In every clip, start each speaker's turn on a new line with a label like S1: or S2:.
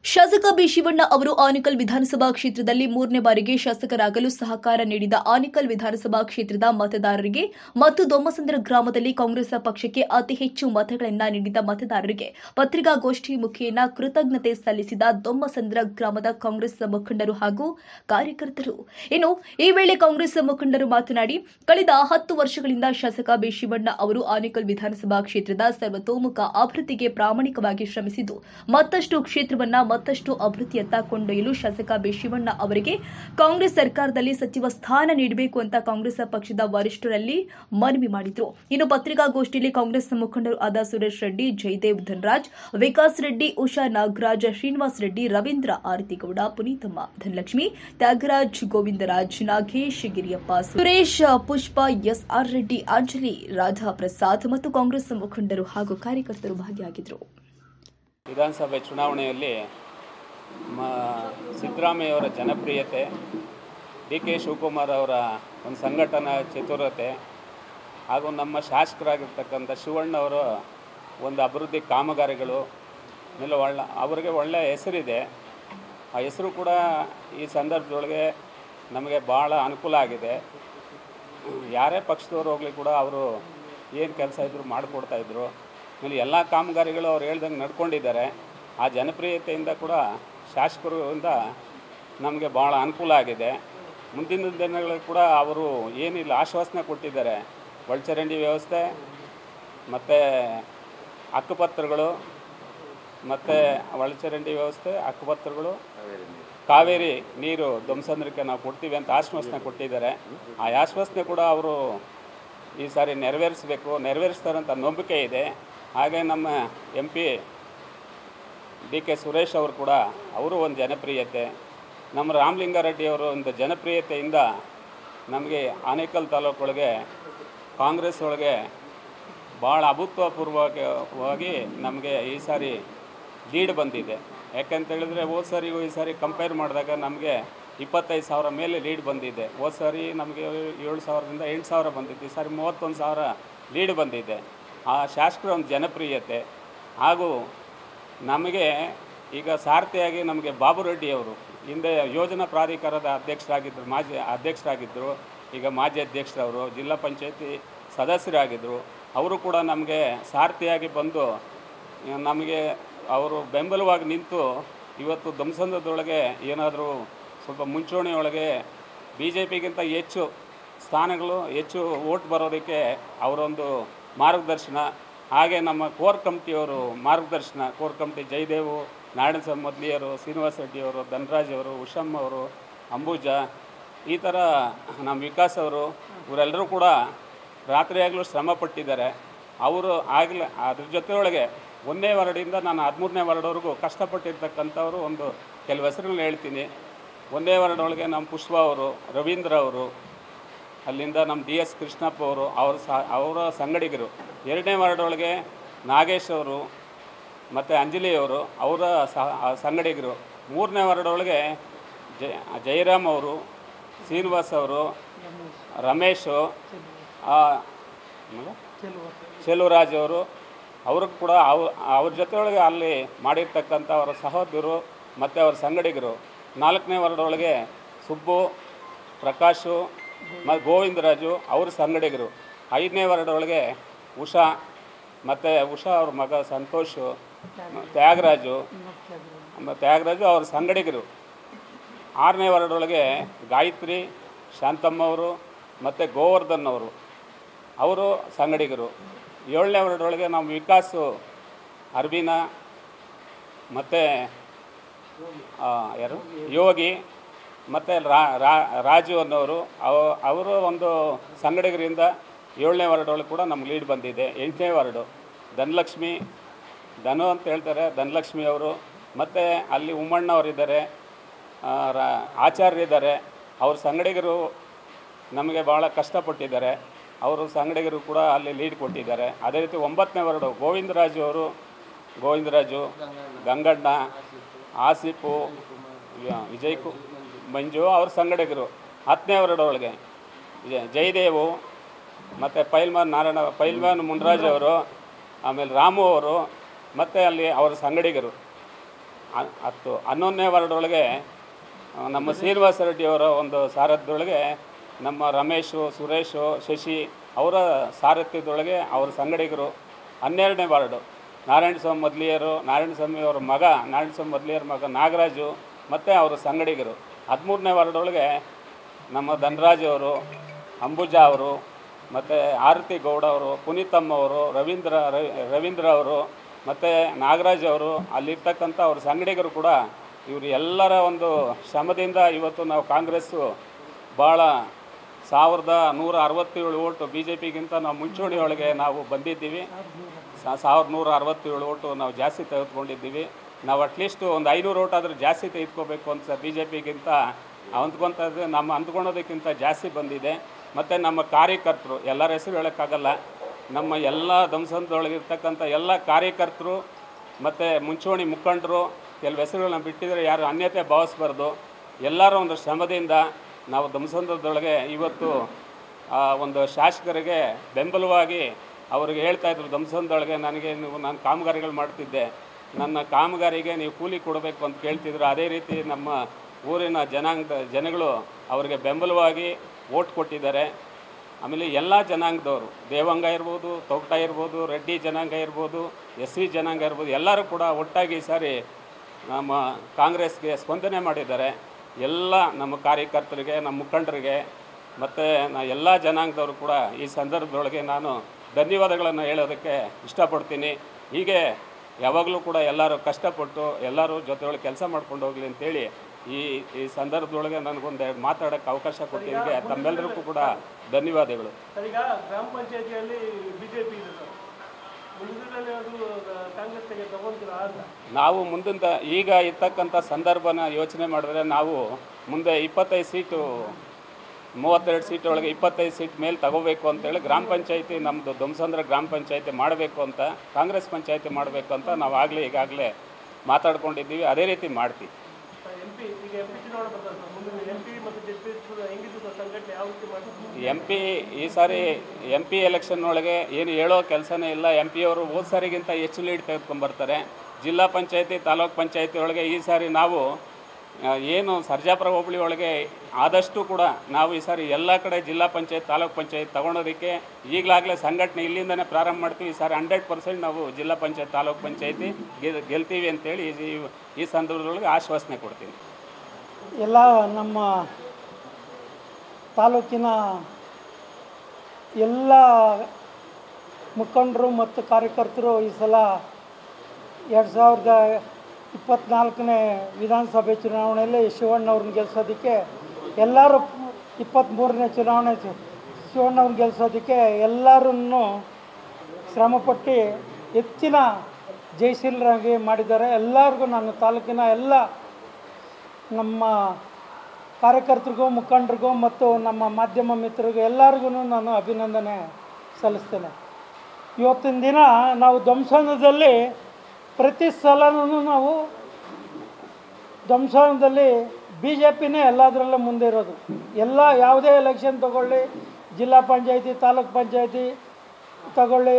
S1: ಶಾಸಕ ಬಿ ಶಿವಣ್ಣ ಅವರು ಆನೇಕಲ್ ವಿಧಾನಸಭಾ ಕ್ಷೇತ್ರದಲ್ಲಿ ಮೂರನೇ ಬಾರಿಗೆ ಶಾಸಕರಾಗಲು ಸಹಕಾರ ನೀಡಿದ ಆನೇಕಲ್ ವಿಧಾನಸಭಾ ಕ್ಷೇತ್ರದ ಮತದಾರರಿಗೆ ಮತ್ತು ದೊಮ್ಮಸಂದ್ರ ಗ್ರಾಮದಲ್ಲಿ ಕಾಂಗ್ರೆಸ್ ಪಕ್ಷಕ್ಕೆ ಅತಿ ಹೆಚ್ಚು ಮತಗಳನ್ನು ನೀಡಿದ ಮತದಾರರಿಗೆ ಪತ್ರಿಕಾಗೋಷ್ಠಿ ಮುಖೇನ ಕೃತಜ್ಞತೆ ಸಲ್ಲಿಸಿದ ದೊಮ್ಮಸಂದ್ರ ಗ್ರಾಮದ ಕಾಂಗ್ರೆಸ್ ಮುಖಂಡರು ಹಾಗೂ ಕಾರ್ಯಕರ್ತರು. ಇನ್ನು ಈ ವೇಳೆ ಕಾಂಗ್ರೆಸ್ ಮುಖಂಡರು ಮಾತನಾಡಿ, ಕಳೆದ 10 ವರ್ಷಗಳಿಂದ ಶಾಸಕ ಬಿ ಶಿವಣ್ಣ ಅವರು ಆನೇಕಲ್ ವಿಧಾನಸಭಾ ಕ್ಷೇತ್ರದ ಸರ್ವತೋಮುಖ ಅಭಿವೃದ್ಧಿಗೆ ಪ್ರಾಮಾಣಿಕವಾಗಿ ಶ್ರಮಿಸಿದ್ದು ಮತ್ತಷ್ಟು ಕ್ಷೇತ್ರವನ್ನ ಮತ್ತಷ್ಟು ಅಭಿವೃದ್ಧಿಯತ್ತ ಕೊಂಡೊಯ್ಯಲು ಶಾಸಕ ಬಿ ಶಿವಣ್ಣ ಅವರಿಗೆ ಕಾಂಗ್ರೆಸ್ ಸರ್ಕಾರದಲ್ಲಿ ಸಚಿವ ಸ್ಥಾನ ನೀಡಬೇಕು ಅಂತ ಕಾಂಗ್ರೆಸ್ ಪಕ್ಷದ ವರಿಷ್ಠರಲ್ಲಿ ಮನವಿ ಮಾಡಿದರು. ಇನ್ನು ಪತ್ರಿಕಾಗೋಷ್ಠಿಯಲ್ಲಿ ಕಾಂಗ್ರೆಸ್ ಮುಖಂಡರು ಆದ ಸುರೇಶ್ ರೆಡ್ಡಿ, ಜಯದೇವ್ ಧನರಾಜ್, ವಿಕಾಸ್ ರೆಡ್ಡಿ, ಉಷಾ ನಾಗರಾಜ್, ಶ್ರೀನಿವಾಸ್ ರೆಡ್ಡಿ, ರವೀಂದ್ರ ಆರತಿಗೌಡ, ಪುನೀತಮ್ಮ, ಧನಲಕ್ಷ್ಮಿ, ತ್ಯಾಗರಾಜ್, ಗೋವಿಂದರಾಜ್, ನಾಗೇಶ್, ಗಿರಿಯಪ್ಪ, ಸುರೇಶ್, ಪುಷ್ಪ, ಎಸ್ಆರ್ ರೆಡ್ಡಿ, ಅಂಜಲಿ, ರಾಧಾ ಪ್ರಸಾದ್ ಮತ್ತು ಕಾಂಗ್ರೆಸ್ ಮುಖಂಡರು ಹಾಗೂ ಕಾರ್ಯಕರ್ತರು ಭಾಗಿಯಾಗಿದ್ದರು.
S2: ವಿಧಾನಸಭೆ ಚುನಾವಣೆಯಲ್ಲಿ ಸಿದ್ದರಾಮಯ್ಯವರ ಜನಪ್ರಿಯತೆ, ಡಿ ಕೆ ಶಿವಕುಮಾರ್ ಅವರ ಒಂದು ಸಂಘಟನಾ ಚತುರತೆ ಹಾಗೂ ನಮ್ಮ ಶಾಸಕರಾಗಿರ್ತಕ್ಕಂಥ ಶಿವಣ್ಣವರು ಒಂದು ಅಭಿವೃದ್ಧಿ ಕಾಮಗಾರಿಗಳು ಮೇಲೆ ಅವರಿಗೆ ಒಳ್ಳೆಯ ಹೆಸರಿದೆ. ಆ ಹೆಸರು ಕೂಡ ಈ ಸಂದರ್ಭದೊಳಗೆ ನಮಗೆ ಭಾಳ ಅನುಕೂಲ ಆಗಿದೆ. ಯಾರೇ ಪಕ್ಷದವರು ಹೋಗಲಿ ಕೂಡ ಅವರು ಏನು ಕೆಲಸ ಇದ್ದರೂ ಮಾಡಿಕೊಡ್ತಾಯಿದ್ರು. ಆಮೇಲೆ ಎಲ್ಲ ಕಾಮಗಾರಿಗಳು ಅವ್ರು ಹೇಳ್ದಂಗೆ ನಡ್ಕೊಂಡಿದ್ದಾರೆ. ಆ ಜನಪ್ರಿಯತೆಯಿಂದ ಕೂಡ ಶಾಸಕರಿಂದ ನಮಗೆ ಭಾಳ ಅನುಕೂಲ ಆಗಿದೆ. ಮುಂದಿನ ದಿನಗಳಲ್ಲಿ ಕೂಡ ಅವರು ಏನಿಲ್ಲ ಆಶ್ವಾಸನೆ ಕೊಟ್ಟಿದ್ದಾರೆ. ಒಳಚರಂಡಿ ವ್ಯವಸ್ಥೆ ಮತ್ತು ಹಕ್ಕುಪತ್ರಗಳು ಮತ್ತು ಒಳಚರಂಡಿ ವ್ಯವಸ್ಥೆ, ಹಕ್ಕುಪತ್ರಗಳು, ಕಾವೇರಿ ನೀರು ದೊಮ್ಮಸಂದ್ರಕ್ಕೆ ನಾವು ಕೊಡ್ತೀವಿ ಅಂತ ಆಶ್ವಾಸನೆ ಕೊಟ್ಟಿದ್ದಾರೆ. ಆ ಆಶ್ವಾಸನೆ ಕೂಡ ಅವರು ಈ ಸಾರಿ ನೆರವೇರಿಸ್ತಾರಂತ ನಂಬಿಕೆ ಇದೆ. ಹಾಗೆ ನಮ್ಮ MP ಡಿ ಕೆ ಸುರೇಶ್ ಅವರು ಕೂಡ ಅವರು ಒಂದು ಜನಪ್ರಿಯತೆ, ನಮ್ಮ ರಾಮಲಿಂಗಾರೆಡ್ಡಿ ಅವರು ಒಂದು ಜನಪ್ರಿಯತೆಯಿಂದ ನಮಗೆ ಆನೇಕಲ್ ತಾಲೂಕೊಳಗೆ ಕಾಂಗ್ರೆಸ್ ಒಳಗೆ ಭಾಳ ಅಭೂತಪೂರ್ವವಾಗಿ ನಮಗೆ ಈ ಸಾರಿ ಲೀಡ್ ಬಂದಿದೆ. ಯಾಕೆಂತ ಹೇಳಿದ್ರೆ ಹೋದ ಸಾರಿಗೂ ಈ ಸಾರಿ ಕಂಪೇರ್ ಮಾಡಿದಾಗ ನಮಗೆ 25,000 ಮೇಲೆ ಲೀಡ್ ಬಂದಿದೆ. ಹೋದ ಸಾರಿ ನಮಗೆ 7,000ರಿಂದ 8,000 ಬಂದಿತ್ತು. ಈ ಸಾರಿ 31,000 ಲೀಡ್ ಬಂದಿದೆ. ಆ ಶಾಸಕರ ಒಂದು ಜನಪ್ರಿಯತೆ ಹಾಗೂ ನಮಗೆ ಈಗ ಸಾರಥಿಯಾಗಿ ನಮಗೆ ಬಾಬು ರೆಡ್ಡಿ ಅವರು ಹಿಂದೆ ಯೋಜನಾ ಪ್ರಾಧಿಕಾರದ ಮಾಜಿ ಅಧ್ಯಕ್ಷರಾಗಿದ್ದರು. ಈಗ ಮಾಜಿ ಅಧ್ಯಕ್ಷರವರು, ಜಿಲ್ಲಾ ಪಂಚಾಯತಿ ಸದಸ್ಯರಾಗಿದ್ದರು. ಅವರು ಕೂಡ ನಮಗೆ ಸಾರಥಿಯಾಗಿ ಬಂದು ನಮಗೆ ಅವರು ಬೆಂಬಲವಾಗಿ ನಿಂತು ಇವತ್ತು ದೊಮ್ಮಸಂದ್ರದೊಳಗೆ ಏನಾದರೂ ಸ್ವಲ್ಪ ಮುಂಚೂಣಿಯೊಳಗೆ BJPಗಿಂತ ಹೆಚ್ಚು ಸ್ಥಾನಗಳು, ಹೆಚ್ಚು ವೋಟ್ ಬರೋದಕ್ಕೆ ಅವರೊಂದು ಮಾರ್ಗದರ್ಶನ, ಹಾಗೆ ನಮ್ಮ ಕೋರ್ ಕಮಿಟಿಯವರು ಮಾರ್ಗದರ್ಶನ, ಕೋರ್ ಕಮಿಟಿ ಜಯದೇವು, ನಾರಾಯಣ ಮೊದಲಿಯವರು, ಶ್ರೀನಿವಾಸ ರೆಡ್ಡಿಯವರು, ಧನರಾಜ್ ಅವರು, ಉಷಮ್ಮ ಅವರು, ಅಂಬುಜಾ, ಈ ಥರ ನಮ್ಮ ವಿಕಾಸ್ ಅವರು, ಇವರೆಲ್ಲರೂ ಕೂಡ ರಾತ್ರಿಯಾಗಲೂ ಶ್ರಮ ಪಟ್ಟಿದ್ದಾರೆ. ಅವರು ಆಗಲೇ ಅದ್ರ ಜೊತೆಯೊಳಗೆ 1ನೇ ವಾರ್ಡಿಂದ ನಾನು 13ನೇ ವಾರ್ಡ್ವರೆಗೂ ಕಷ್ಟಪಟ್ಟಿರ್ತಕ್ಕಂಥವರು ಒಂದು ಕೆಲವು ಹೆಸರುಗಳನ್ನ ಹೇಳ್ತೀನಿ. 1ನೇ ವಾರ್ಡ್ ಒಳಗೆ ನಮ್ಮ ಪುಷ್ಪ ಅವರು, ರವೀಂದ್ರ ಅವರು, ಅಲ್ಲಿಂದ ನಮ್ಮ DS ಕೃಷ್ಣಪ್ಪ ಅವರು, ಅವರ ಸಂಗಡಿಗರು. 2ನೇ ವಾರ್ಡ್ ಒಳಗೆ ನಾಗೇಶ್ ಅವರು ಮತ್ತು ಅಂಜಲಿ ಅವರು, ಅವರ ಸಂಗಡಿಗರು. 3ನೇ ವಾರ್ಡ್ ಒಳಗೆ ಜಯರಾಮ್ ಅವರು, ಶ್ರೀನಿವಾಸ್ ಅವರು, ರಮೇಶು, ಚೆಲುವರಾಜ್ ಅವರು, ಅವ್ರಿಗೆ ಕೂಡ ಅವ್ರ ಜೊತೆಯೊಳಗೆ ಅಲ್ಲಿ ಮಾಡಿರ್ತಕ್ಕಂಥ ಅವರ ಸಹೋದರರು ಮತ್ತು ಅವರ ಸಂಗಡಿಗರು. 4ನೇ ವಾರ್ಡ್ ಒಳಗೆ ಸುಬ್ಬು, ಪ್ರಕಾಶು ಮತ್ತು ಗೋವಿಂದರಾಜು, ಅವ್ರ ಸಂಗಡಿಗರು. 5ನೇ ವಾರ್ಡ್ ಒಳಗೆ ಉಷಾ ಮತ್ತು ಅವ್ರ ಮಗ ಸಂತೋಷು, ತ್ಯಾಗರಾಜು ಅವ್ರ ಸಂಗಡಿಗರು. 6ನೇ ವಾರ್ಡ್ ಒಳಗೆ ಗಾಯತ್ರಿ, ಶಾಂತಮ್ಮ ಅವರು ಮತ್ತು ಗೋವರ್ಧನ್ ಅವರು ಸಂಗಡಿಗರು. 7ನೇ ವಾರ್ಡ್ ಒಳಗೆ ನಮ್ಮ ವಿಕಾಸು, ಅರ್ಬಿನಾ ಮತ್ತು ಯಾರು ಯೋಗಿ ಮತ್ತು ರಾಜು ಅನ್ನೋರು, ಅವರು ಒಂದು ಸಂಗಡಿಗರಿಂದ 7ನೇ ವಾರ್ಡ್ ಒಳಗೆ ಕೂಡ ನಮ್ಗೆ ಲೀಡ್ ಬಂದಿದೆ. 8ನೇ ವಾರ್ಡು ಧನು ಅಂತ ಹೇಳ್ತಾರೆ, ಧನಲಕ್ಷ್ಮಿ ಅವರು, ಮತ್ತು ಅಲ್ಲಿ ಉಮ್ಮಣ್ಣವರಿದ್ದಾರೆ, ಆಚಾರ್ಯರಿದ್ದಾರೆ. ಅವ್ರ ಸಂಗಡಿಗರು ನಮಗೆ ಭಾಳ ಕಷ್ಟಪಟ್ಟಿದ್ದಾರೆ. ಅವರು ಸಂಗಡಿಗರು ಕೂಡ ಅಲ್ಲಿ ಲೀಡ್ ಕೊಟ್ಟಿದ್ದಾರೆ. ಅದೇ ರೀತಿ 9ನೇ ವಾರ್ಡು ಗೋವಿಂದರಾಜು, ಗಂಗಣ್ಣ, ಆಸಿಫು, ಮಂಜು ಅವ್ರ ಸಂಗಡಿಗರು. 10ನೇ ವಾರ್ಡ್ ಒಳಗೆ ಜಯದೇವು ಮತ್ತು ಪೈಲ್ವಾನ್ ಮುನ್ರಾಜ್ ಅವರು, ಆಮೇಲೆ ರಾಮು ಅವರು ಮತ್ತು ಅಲ್ಲಿ ಅವರ ಸಂಗಡಿಗರು. 11ನೇ ವಾರ್ಡೊಳಗೆ ನಮ್ಮ ಶ್ರೀನಿವಾಸ ರೆಡ್ಡಿಯವರ ಒಂದು ಸಾರಥ್ಯದೊಳಗೆ ನಮ್ಮ ರಮೇಶು, ಸುರೇಶು, ಶಶಿ ಅವರ ಸಾರಥ್ಯದೊಳಗೆ ಅವರ ಸಂಗಡಿಗರು. 12ನೇ ವಾರ್ಡು ನಾರಾಯಣಸ್ವಾಮಿ ಮೊದಲಿಯರು, ನಾರಾಯಣಸ್ವಾಮಿ ಅವರ ಮಗ ನಾರಾಯಣಸ್ವಾಮಿ ಮೊದಲಿಯರ ಮಗ ನಾಗರಾಜು ಮತ್ತು ಅವರ ಸಂಗಡಿಗರು. 13ನೇ ವಾರ್ಡೊಳಗೆ ನಮ್ಮ ಧನರಾಜ್ ಅವರು, ಅಂಬುಜಾ ಅವರು, ಮತ್ತು ಆರತಿ ಗೌಡ ಅವರು, ಪುನೀತಮ್ಮ ಅವರು, ರವೀಂದ್ರ ಅವರು ಮತ್ತು ನಾಗರಾಜ್ ಅವರು, ಅಲ್ಲಿರ್ತಕ್ಕಂಥ ಅವ್ರ ಸಂಗಡಿಗರು ಕೂಡ ಇವರು ಎಲ್ಲರ ಒಂದು ಶ್ರಮದಿಂದ ಇವತ್ತು ನಾವು ಕಾಂಗ್ರೆಸ್ಸು ಭಾಳ 1167 ಓಟು ಬಿ ಜೆ ಪಿಗಿಂತ ನಾವು ಮುಂಚೂಣಿಯೊಳಗೆ ನಾವು ಬಂದಿದ್ದೀವಿ. 1167 ಓಟು ನಾವು ಜಾಸ್ತಿ ತೆಗೆದುಕೊಂಡಿದ್ದೀವಿ. ನಾವು ಅಟ್ಲೀಸ್ಟು ಒಂದು 500 ಓಟ್ ಆದರೂ ಜಾಸ್ತಿ ತೆಗೆದುಕೋಬೇಕು ಅಂತ ಬಿ ಜೆ ಪಿಗಿಂತ ಅಂದ್ಕೊತದ್ದು ನಮ್ಮ ಅಂದ್ಕೊಳೋದಕ್ಕಿಂತ ಜಾಸ್ತಿ ಬಂದಿದೆ. ಮತ್ತು ನಮ್ಮ ಕಾರ್ಯಕರ್ತರು ಎಲ್ಲರ ಹೆಸರು ಹೇಳೋಕ್ಕಾಗಲ್ಲ, ನಮ್ಮ ಎಲ್ಲ ದಂಸನದೊಳಗಿರ್ತಕ್ಕಂಥ ಎಲ್ಲ ಕಾರ್ಯಕರ್ತರು ಮತ್ತು ಮುಂಚೂಣಿ ಮುಖಂಡರು ಕೆಲವು ಹೆಸರುಗಳನ್ನ ಬಿಟ್ಟಿದರೆ ಯಾರು ಅನ್ಯತೆ ಭಾವಿಸ್ಬಾರ್ದು. ಎಲ್ಲರೂ ಒಂದು ಶ್ರಮದಿಂದ ನಾವು ದಂಸನದೊಳಗೆ ಇವತ್ತು ಒಂದು ಶಾಸಕರಿಗೆ ಬೆಂಬಲವಾಗಿ ಅವ್ರಿಗೆ ಹೇಳ್ತಾಯಿದ್ರು, ದಂಸನದೊಳಗೆ ನಾನು ಕಾಮಗಾರಿಗಳು ಮಾಡ್ತಿದ್ದೆ, ನನ್ನ ಕಾಮಗಾರಿಗೆ ನೀವು ಕೂಲಿ ಕೊಡಬೇಕು ಅಂತ ಕೇಳ್ತಿದ್ರು. ಅದೇ ರೀತಿ ನಮ್ಮ ಊರಿನ ಜನಗಳು ಅವರಿಗೆ ಬೆಂಬಲವಾಗಿ ಓಟ್ ಕೊಟ್ಟಿದ್ದಾರೆ. ಆಮೇಲೆ ಎಲ್ಲ ಜನಾಂಗದವರು, ದೇವಂಗ ಇರ್ಬೋದು, ತೊಗಟ ಇರ್ಬೋದು, ರೆಡ್ಡಿ ಜನಾಂಗ ಇರ್ಬೋದು, ಎಸ್ ಸಿ ಜನಾಂಗ ಇರ್ಬೋದು, ಎಲ್ಲರೂ ಕೂಡ ಒಟ್ಟಾಗಿ ಈ ಸಾರಿ ನಮ್ಮ ಕಾಂಗ್ರೆಸ್ಗೆ ಸ್ಪಂದನೆ ಮಾಡಿದ್ದಾರೆ. ಎಲ್ಲ ನಮ್ಮ ಕಾರ್ಯಕರ್ತರಿಗೆ, ನಮ್ಮ ಮುಖಂಡರಿಗೆ ಮತ್ತು ಎಲ್ಲ ಜನಾಂಗದವರು ಕೂಡ ಈ ಸಂದರ್ಭದೊಳಗೆ ನಾನು ಧನ್ಯವಾದಗಳನ್ನು ಹೇಳೋದಕ್ಕೆ ಇಷ್ಟಪಡ್ತೀನಿ. ಹೀಗೆ ಯಾವಾಗಲೂ ಕೂಡ ಎಲ್ಲರೂ ಕಷ್ಟಪಟ್ಟು ಎಲ್ಲರೂ ಜೊತೆಯೊಳಗೆ ಕೆಲಸ ಮಾಡ್ಕೊಂಡು ಹೋಗಲಿ ಅಂತೇಳಿ ಈ ಸಂದರ್ಭದೊಳಗೆ ನನಗೊಂದು ಮಾತಾಡೋಕ್ಕೆ ಅವಕಾಶ ಕೊಟ್ಟಿದ್ದಕ್ಕೆ ತಮ್ಮೆಲ್ಲರಿಗೂ ಕೂಡ ಧನ್ಯವಾದಗಳು.
S3: ಈಗ ಗ್ರಾಮ ಪಂಚಾಯತಿಯಲ್ಲಿ ಬಿಜೆಪಿ
S2: ನಾವು ಮುಂದಿನ ಈಗ ಇರ್ತಕ್ಕಂಥ ಸಂದರ್ಭನ ಯೋಚನೆ ಮಾಡಿದ್ರೆ ನಾವು ಮುಂದೆ 25 ಸೀಟು 32 ಸೀಟ್ ಒಳಗೆ 25 ಸೀಟ್ ಮೇಲೆ ತಗೋಬೇಕು ಅಂತೇಳಿ ಗ್ರಾಮ ಪಂಚಾಯತಿ ನಮ್ಮದು ಧ್ವಂಸಂದ್ರ ಗ್ರಾಮ ಪಂಚಾಯತಿ ಮಾಡಬೇಕು ಅಂತ, ಕಾಂಗ್ರೆಸ್ ಪಂಚಾಯತಿ ಮಾಡಬೇಕು ಅಂತ ನಾವು ಈಗಾಗಲೇ ಮಾತಾಡ್ಕೊಂಡಿದ್ದೀವಿ. ಅದೇ ರೀತಿ ಮಾಡ್ತೀವಿ. MP ಈ ಸಾರಿ MP ಎಲೆಕ್ಷನ್ ಒಳಗೆ ಏನು ಹೇಳೋ ಕೆಲಸನೇ ಇಲ್ಲ. MP ಅವರು ಹೋದ ಸಾರಿಗಿಂತ ಹೆಚ್ಚು ಲೀಡ್ ತೆಗೆದುಕೊಂಡ್ಬರ್ತಾರೆ. ಜಿಲ್ಲಾ ಪಂಚಾಯತಿ, ತಾಲೂಕು ಪಂಚಾಯತಿ ಒಳಗೆ ಈ ಸಾರಿ ನಾವು ಏನು ಸರ್ಜಾಪುರ ಹೋಬಳಿ ಒಳಗೆ ಆದಷ್ಟು ಕೂಡ ನಾವು ಈ ಸಾರಿ ಎಲ್ಲ ಕಡೆ ಜಿಲ್ಲಾ ಪಂಚಾಯತ್, ತಾಲೂಕು ಪಂಚಾಯತ್ ತೊಗೊಳೋದಕ್ಕೆ ಈಗಲಾಗಲೇ ಸಂಘಟನೆ ಇಲ್ಲಿಂದನೇ ಪ್ರಾರಂಭ ಮಾಡ್ತೀವಿ. ಈ ಸಾರಿ 100% ನಾವು ಜಿಲ್ಲಾ ಪಂಚಾಯತ್, ತಾಲೂಕು ಪಂಚಾಯತಿ ಗೆಲ್ತೀವಿ ಅಂತೇಳಿ ಈ ಸಂದರ್ಭದೊಳಗೆ ಆಶ್ವಾಸನೆ ಕೊಡ್ತೀನಿ.
S4: ಎಲ್ಲ ನಮ್ಮ ತಾಲೂಕಿನ ಎಲ್ಲ ಮುಖಂಡರು ಮತ್ತು ಕಾರ್ಯಕರ್ತರು ಈ ಸಲ 2024ನೇ ವಿಧಾನಸಭೆ ಚುನಾವಣೆಯಲ್ಲಿ ಶಿವಣ್ಣವ್ರನ್ನ ಗೆಲ್ಲಿಸೋದಕ್ಕೆ ಎಲ್ಲರೂ 23ನೇ ಚುನಾವಣೆ ಶಿವಣ್ಣವ್ರನ್ನ ಗೆಲ್ಲಿಸೋದಕ್ಕೆ ಎಲ್ಲರನ್ನು ಶ್ರಮಪಟ್ಟು ಹೆಚ್ಚಿನ ಜಯಶೀಲರಾಗಿ ಮಾಡಿದ್ದಾರೆ. ಎಲ್ಲರಿಗೂ ನನ್ನ ತಾಲೂಕಿನ ಎಲ್ಲ ನಮ್ಮ ಕಾರ್ಯಕರ್ತರಿಗೂ, ಮುಖಂಡರಿಗೂ ಮತ್ತು ನಮ್ಮ ಮಾಧ್ಯಮ ಮಿತ್ರರಿಗೂ ಎಲ್ಲರಿಗೂ ನಾನು ಅಭಿನಂದನೆ ಸಲ್ಲಿಸ್ತೇನೆ. ಇವತ್ತಿನ ದಿನ ನಾವು ಧ್ವಂಸನದಲ್ಲಿ ಪ್ರತಿ ಸಲನೂ ನಾವು ಧ್ವಂಸನದಲ್ಲಿ BJPನೇ ಎಲ್ಲದರಲ್ಲೂ ಮುಂದೆ ಇರೋದು. ಯಾವುದೇ ಎಲೆಕ್ಷನ್ ತಗೊಳ್ಳಿ, ಜಿಲ್ಲಾ ಪಂಚಾಯತಿ, ತಾಲೂಕು ಪಂಚಾಯತಿ ತಗೊಳ್ಳಿ,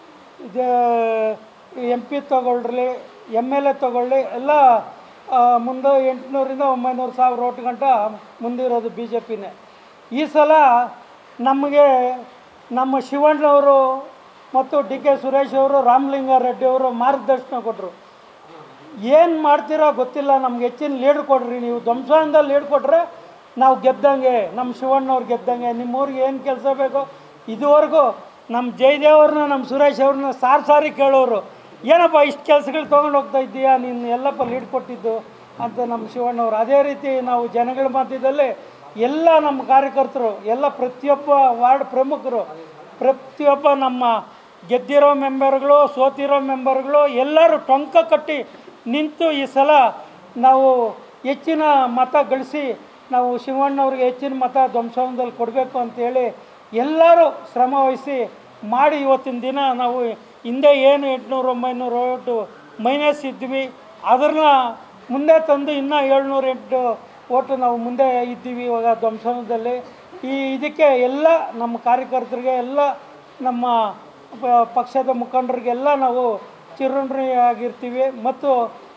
S4: MP ತಗೊಳ್ಳಿ, MLA ತಗೊಳ್ಳಿ, ಎಲ್ಲ ಮುಂದೆ 800ರಿಂದ 900,000 ಓಟ್ ಗಂಟ ಮುಂದಿರೋದು BJPನೇ. ಈ ಸಲ ನಮಗೆ ನಮ್ಮ ಶಿವಣ್ಣವರು ಮತ್ತು DK ಸುರೇಶ್ ಅವರು, ರಾಮಲಿಂಗಾರೆಡ್ಡಿ ಅವರು ಮಾರ್ಗದರ್ಶನ ಕೊಟ್ಟರು. ಏನು ಮಾಡ್ತೀರೋ ಗೊತ್ತಿಲ್ಲ, ನಮ್ಗೆ ಹೆಚ್ಚಿನ ಲೀಡ್ ಕೊಡ್ರಿ, ನೀವು ಧ್ವಂಸನದಲ್ಲಿ ಲೀಡ್ ಕೊಟ್ಟರೆ ನಾವು ಗೆದ್ದಂಗೆ, ನಮ್ಮ ಶಿವಣ್ಣವ್ರು ಗೆದ್ದಂಗೆ. ನಿಮ್ಮೂರಿಗೆ ಏನು ಕೆಲಸ ಬೇಕೋ ಇದುವರೆಗೂ ನಮ್ಮ ಜಯದೇವ್ರನ್ನ, ನಮ್ಮ ಸುರೇಶ್ ಅವ್ರನ್ನ ಸಾರಿ ಕೇಳೋರು, ಏನಪ್ಪ ಇಷ್ಟು ಕೆಲಸಗಳು ತೊಗೊಂಡು ಹೋಗ್ತಾ ಇದ್ದೀಯಾ ನೀನು, ಎಲ್ಲಪ್ಪ ಲೀಡ್ ಕೊಟ್ಟಿದ್ದು ಅಂತ ನಮ್ಮ ಶಿವಣ್ಣವ್ರು. ಅದೇ ರೀತಿ ನಾವು ಜನಗಳ ಮಧ್ಯದಲ್ಲಿ ಎಲ್ಲ ನಮ್ಮ ಕಾರ್ಯಕರ್ತರು, ಎಲ್ಲ ಪ್ರತಿಯೊಬ್ಬ ವಾರ್ಡ್ ಪ್ರಮುಖರು, ಪ್ರತಿಯೊಬ್ಬ ನಮ್ಮ ಗೆದ್ದಿರೋ ಮೆಂಬರ್ಗಳು, ಸೋತಿರೋ ಮೆಂಬರ್ಗಳು ಎಲ್ಲರೂ ಟೊಂಕ ಕಟ್ಟಿ ನಿಂತು ಈ ಸಲ ನಾವು ಹೆಚ್ಚಿನ ಮತ ಗಳಿಸಿ ನಾವು ಶಿವಣ್ಣವ್ರಿಗೆ ಹೆಚ್ಚಿನ ಮತ ಧ್ವಂಸನದಲ್ಲಿ ಕೊಡಬೇಕು ಅಂತೇಳಿ ಎಲ್ಲರೂ ಶ್ರಮ ವಹಿಸಿ ಮಾಡಿ ಇವತ್ತಿನ ದಿನ ನಾವು ಹಿಂದೆ ಏನು 800-900 ಓಟು ಮೈನಸ್ ಇದ್ವಿ, ಅದನ್ನ ಮುಂದೆ ತಂದು ಇನ್ನೂ 708 ಓಟು ನಾವು ಮುಂದೆ ಇದ್ದೀವಿ ಇವಾಗ ಧ್ವಂಸನದಲ್ಲಿ. ಇದಕ್ಕೆ ಎಲ್ಲ ನಮ್ಮ ಕಾರ್ಯಕರ್ತರಿಗೆ, ಎಲ್ಲ ನಮ್ಮ ಪಕ್ಷದ ಮುಖಂಡರಿಗೆಲ್ಲ ನಾವು ಚಿರಋಣಿಯಾಗಿರ್ತೀವಿ. ಮತ್ತು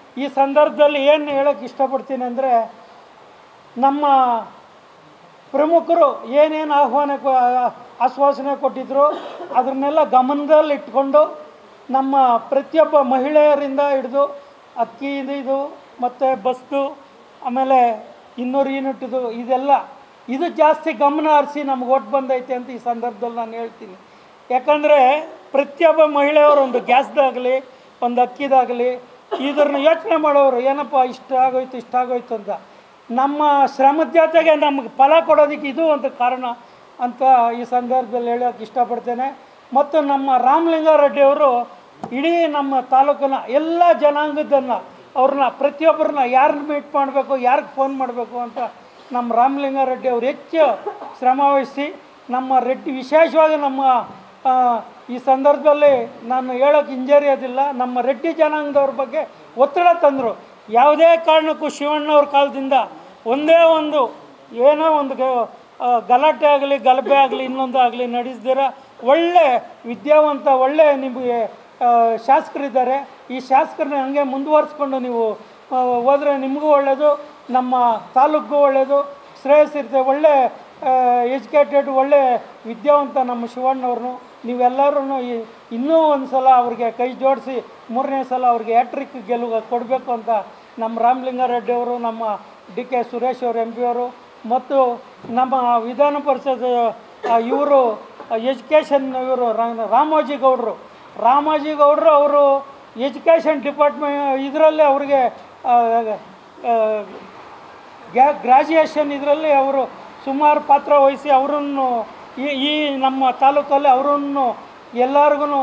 S4: ಈ ಸಂದರ್ಭದಲ್ಲಿ ಏನು ಹೇಳೋಕ್ಕೆ ಇಷ್ಟಪಡ್ತೀನಿ ಅಂದರೆ, ನಮ್ಮ ಪ್ರಮುಖರು ಏನೇನು ಆಶ್ವಾಸನೆ ಕೊಟ್ಟಿದ್ರು ಅದನ್ನೆಲ್ಲ ಗಮನದಲ್ಲಿ ಇಟ್ಕೊಂಡು ನಮ್ಮ ಪ್ರತಿಯೊಬ್ಬ ಮಹಿಳೆಯರಿಂದ ಹಿಡಿದು ಅಕ್ಕಿ ಇದು ಮತ್ತು ಬಸ್ದು, ಆಮೇಲೆ 200 ಯೂನಿಟ್ದು ಇದು ಜಾಸ್ತಿ ಗಮನ ಹರಿಸಿ ನಮ್ಗೆ ಓಟ್ ಬಂದೈತೆ ಅಂತ ಈ ಸಂದರ್ಭದಲ್ಲಿ ನಾನು ಹೇಳ್ತೀನಿ. ಯಾಕಂದರೆ ಪ್ರತಿಯೊಬ್ಬ ಮಹಿಳೆಯವರು ಒಂದು ಗ್ಯಾಸ್ದಾಗಲಿ ಒಂದು ಅಕ್ಕಿದಾಗಲಿ ಇದನ್ನು ಯೋಚನೆ ಮಾಡೋರು, ಏನಪ್ಪ ಇಷ್ಟಾಗೋಯ್ತು ಅಂತ. ನಮ್ಮ ಶ್ರಮದ ಜೊತೆಗೆ ನಮಗೆ ಫಲ ಕೊಡೋದಕ್ಕೆ ಇದು ಒಂದು ಕಾರಣ ಅಂತ ಈ ಸಂದರ್ಭದಲ್ಲಿ ಹೇಳೋಕ್ಕೆ ಇಷ್ಟಪಡ್ತೇನೆ. ಮತ್ತು ನಮ್ಮ ರಾಮಲಿಂಗಾರೆಡ್ಡಿಯವರು ಇಡೀ ನಮ್ಮ ತಾಲೂಕಿನ ಎಲ್ಲ ಜನಾಂಗದನ್ನು ಅವ್ರನ್ನ ಪ್ರತಿಯೊಬ್ಬರನ್ನ ಯಾರನ್ನ ಮೀಟ್ ಮಾಡಬೇಕು, ಯಾರಿಗೆ ಫೋನ್ ಮಾಡಬೇಕು ಅಂತ ನಮ್ಮ ರಾಮಲಿಂಗಾರೆಡ್ಡಿ ಅವರು ಹೆಚ್ಚು ಶ್ರಮವಹಿಸಿ ನಮ್ಮ ರೆಡ್ಡಿ ವಿಶೇಷವಾಗಿ ನಮ್ಮ ಈ ಸಂದರ್ಭದಲ್ಲಿ ನಾನು ಹೇಳೋಕ್ಕೆ ಹಿಂಜರಿಯೋದಿಲ್ಲ, ನಮ್ಮ ರೆಡ್ಡಿ ಜನಾಂಗದವ್ರ ಬಗ್ಗೆ ಒತ್ತಡ ತಂದರು. ಯಾವುದೇ ಕಾರಣಕ್ಕೂ ಶಿವಣ್ಣವ್ರ ಕಾಲದಿಂದ ಒಂದೇ ಒಂದು ಏನೋ ಒಂದು ಗಲಾಟೆ ಆಗಲಿ ಗಲಭೆ ಆಗಲಿ ಇನ್ನೊಂದು ಆಗಲಿ ನಡೆಸ್ದಿರ ಒಳ್ಳೆ ವಿದ್ಯಾವಂತ ಒಳ್ಳೆ ನಿಮಗೆ ಶಾಸಕರಿದ್ದಾರೆ. ಈ ಶಾಸಕರನ್ನ ಹಂಗೆ ಮುಂದುವರಿಸ್ಕೊಂಡು ನೀವು ಹೋದರೆ ನಿಮಗೂ ಒಳ್ಳೆಯದು, ನಮ್ಮ ತಾಲೂಕಿಗೂ ಒಳ್ಳೆಯದು, ಶ್ರೇಯಸ್ಸಿರುತ್ತೆ. ಒಳ್ಳೆ ಎಜುಕೇಟೆಡ್ ಒಳ್ಳೆ ವಿದ್ಯಾವಂತ ನಮ್ಮ ಶಿವಣ್ಣವ್ರನ್ನು ನೀವೆಲ್ಲರೂ ಇನ್ನೂ ಒಂದು ಸಲ ಅವ್ರಿಗೆ ಕೈ ಜೋಡಿಸಿ 3ನೇ ಸಲ ಅವ್ರಿಗೆ ಹ್ಯಾಟ್ರಿಕ್ ಗೆಲುವು ಕೊಡಬೇಕು ಅಂತ ನಮ್ಮ ರಾಮಲಿಂಗಾರೆಡ್ಡಿ ಅವರು, ನಮ್ಮ DK ಸುರೇಶ್ ಅವರು MP ಅವರು, ಮತ್ತು ನಮ್ಮ ವಿಧಾನ ಪರಿಷತ್ ಇವರು ಎಜುಕೇಷನ್ ಇವರು ರಾಮೋಜಿ ಗೌಡರು ಅವರು ಎಜುಕೇಷನ್ ಡಿಪಾರ್ಟ್ಮೆಂಟ್ ಇದರಲ್ಲಿ ಅವ್ರಿಗೆ ಗ್ರ್ಯಾಜುಯೇಷನ್ ಇದರಲ್ಲಿ ಅವರು ಸುಮಾರು ಪಾತ್ರ ವಹಿಸಿ ಅವರನ್ನು ಈ ನಮ್ಮ ತಾಲೂಕಲ್ಲಿ ಅವರನ್ನು ಎಲ್ಲರಿಗೂ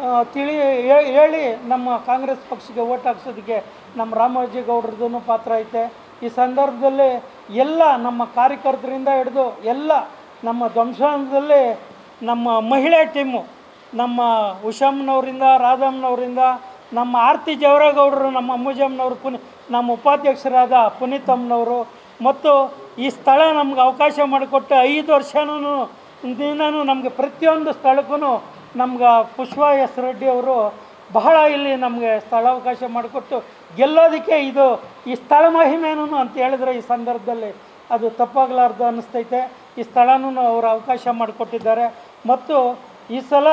S4: ಹೇಳಿ ನಮ್ಮ ಕಾಂಗ್ರೆಸ್ ಪಕ್ಷಕ್ಕೆ ಓಟ್ ಹಾಕ್ಸೋದಕ್ಕೆ ನಮ್ಮ ರಾಮೋಜಿ ಗೌಡ್ರದ್ದು ಪಾತ್ರ ಐತೆ. ಈ ಸಂದರ್ಭದಲ್ಲಿ ಎಲ್ಲ ನಮ್ಮ ಕಾರ್ಯಕರ್ತರಿಂದ ಹಿಡಿದು ಎಲ್ಲ ನಮ್ಮ ಧ್ವಂಸದಲ್ಲಿ ನಮ್ಮ ಮಹಿಳೆ ಟೀಮು, ನಮ್ಮ ಉಷಮ್ಮನವರಿಂದ, ರಾಧಮ್ಮನವರಿಂದ, ನಮ್ಮ ಆರತಿ ಜವರೇಗೌಡರು, ನಮ್ಮ ಅಮ್ಮುಜಮ್ಮನವರು, ನಮ್ಮ ಉಪಾಧ್ಯಕ್ಷರಾದ ಪುನೀತಮ್ಮನವರು, ಮತ್ತು ಈ ಸ್ಥಳ ನಮ್ಗೆ ಅವಕಾಶ ಮಾಡಿಕೊಟ್ಟು 5 ವರ್ಷನೂ ದಿನವೂ ನಮಗೆ ಪ್ರತಿಯೊಂದು ಸ್ಥಳಕ್ಕೂ ನಮ್ಗೆ ಪುಷ್ಪ ಎಸ್ ರೆಡ್ಡಿ ಅವರು ಬಹಳ ಇಲ್ಲಿ ನಮಗೆ ಸ್ಥಳಾವಕಾಶ ಮಾಡಿಕೊಟ್ಟು ಗೆಲ್ಲೋದಕ್ಕೆ ಈ ಸ್ಥಳ ಮಹಿಮೇನೂ ಅಂತ ಹೇಳಿದ್ರೆ ಈ ಸಂದರ್ಭದಲ್ಲಿ ಅದು ತಪ್ಪಾಗಲಾರ್ದು ಅನ್ನಿಸ್ತೈತೆ. ಈ ಸ್ಥಳನೂ ಅವರು ಅವಕಾಶ ಮಾಡಿಕೊಟ್ಟಿದ್ದಾರೆ. ಮತ್ತು ಈ ಸಲ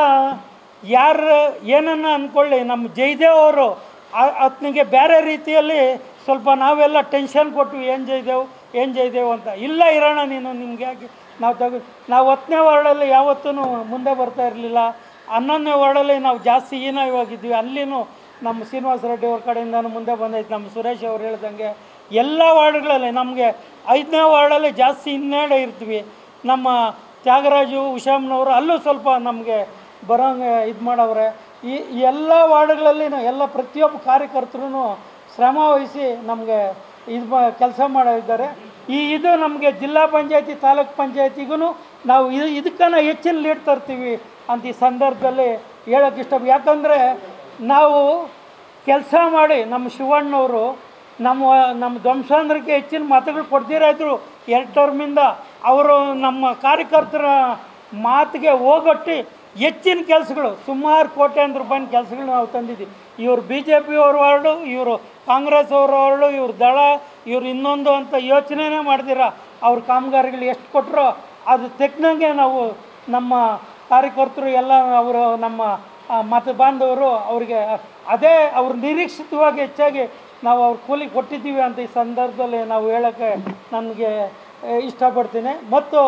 S4: ಯಾರು ಏನನ್ನ ಅಂದ್ಕೊಳ್ಳಿ, ನಮ್ಮ ಜಯದೇವ್ ಅವರು ಆತನಿಗೆ ಬೇರೆ ರೀತಿಯಲ್ಲಿ ಸ್ವಲ್ಪ ನಾವೆಲ್ಲ ಟೆನ್ಷನ್ ಕೊಟ್ವಿ, ಏನು ಜಯದೇವ್ ಅಂತ. ಇಲ್ಲ ಇರೋಣ ನೀನು, ನಿಮ್ಗೆ ಯಾಕೆ ನಾವು 10ನೇ ವಾರ್ಡಲ್ಲಿ ಯಾವತ್ತೂ ಮುಂದೆ ಬರ್ತಾ ಇರಲಿಲ್ಲ. 11ನೇ ವಾರ್ಡಲ್ಲಿ ನಾವು ಜಾಸ್ತಿ ಹೀನವಾಗಿದ್ವಿ. ಅಲ್ಲಿನೂ ನಮ್ಮ ಶ್ರೀನಿವಾಸ ರೆಡ್ಡಿ ಅವ್ರ ಕಡೆಯಿಂದನೂ ಮುಂದೆ ಬಂದೈತೆ. ನಮ್ಮ ಸುರೇಶ್ ಅವ್ರು ಹೇಳ್ದಂಗೆ ಎಲ್ಲ ವಾರ್ಡ್ಗಳಲ್ಲಿ ನಮಗೆ 5ನೇ ವಾರ್ಡಲ್ಲಿ ಜಾಸ್ತಿ ಹಿನ್ನಡೆ ಇರ್ತೀವಿ. ನಮ್ಮ ತ್ಯಾಗರಾಜು ಉಷಾಮ್ನವರು ಅಲ್ಲೂ ಸ್ವಲ್ಪ ನಮಗೆ ಬರೋಂಗೆ ಇದು ಮಾಡವ್ರೆ. ಈ ಎಲ್ಲ ವಾರ್ಡ್ಗಳಲ್ಲಿ ಎಲ್ಲ ಪ್ರತಿಯೊಬ್ಬ ಕಾರ್ಯಕರ್ತರು ಶ್ರಮ ವಹಿಸಿ ನಮಗೆ ಕೆಲಸ ಮಾಡಿದ್ದಾರೆ. ಇದು ನಮಗೆ ಜಿಲ್ಲಾ ಪಂಚಾಯತಿ ತಾಲೂಕ್ ಪಂಚಾಯತಿಗೂ ನಾವು ಇದಕ್ಕನ್ನು ಹೆಚ್ಚಿನ ಲೀಡ್ ತರ್ತೀವಿ ಅಂತ ಈ ಸಂದರ್ಭದಲ್ಲಿ ಹೇಳೋಕ್ಕೆ ಯಾಕಂದರೆ ನಾವು ಕೆಲಸ ಮಾಡಿ ನಮ್ಮ ಶಿವಣ್ಣವರು ನಮ್ಮ ಧ್ವಂಸಾಂಧ್ರಕ್ಕೆ ಹೆಚ್ಚಿನ ಮತಗಳು ಕೊಡ್ದಿರಾದ್ರು 2 ಟರ್ಮಿಂದ ಅವರು ನಮ್ಮ ಕಾರ್ಯಕರ್ತರ ಮಾತಿಗೆ ಹೋಗೊಟ್ಟು ಹೆಚ್ಚಿನ ಕೆಲಸಗಳು ಸುಮಾರು ಕೋಟ್ಯಾಂತರ ರೂಪಾಯಿನ ಕೆಲಸಗಳು ನಾವು ತಂದಿದ್ದೀವಿ. ಇವರು BJP ಅವ್ರ ವಾರ್ಡು, ಇವರು ಕಾಂಗ್ರೆಸ್ ಅವ್ರ ವಾರ್ಡು, ಇವ್ರ ದಳ, ಇವ್ರು ಇನ್ನೊಂದು ಅಂತ ಯೋಚನೆನೇ ಮಾಡ್ದಿರ ಅವ್ರ ಕಾಮಗಾರಿಗಳು ಎಷ್ಟು ಕೊಟ್ಟರೋ ಅದು ತೆಕ್ಕನಂಗೆ ನಾವು ನಮ್ಮ ಕಾರ್ಯಕರ್ತರು ಎಲ್ಲ ಅವರು ನಮ್ಮ ಮತ ಬಾಂಧವರು ಅವ್ರಿಗೆ ಅದೇ ಅವ್ರ ನಿರೀಕ್ಷಿತವಾಗಿ ಹೆಚ್ಚಾಗಿ ನಾವು ಅವ್ರ ಕೂಲಿ ಕೊಟ್ಟಿದ್ದೀವಿ ಅಂತ ಈ ಸಂದರ್ಭದಲ್ಲಿ ನಾವು ಹೇಳೋಕ್ಕೆ ನನಗೆ ಇಷ್ಟಪಡ್ತೀನಿ. ಮತ್ತು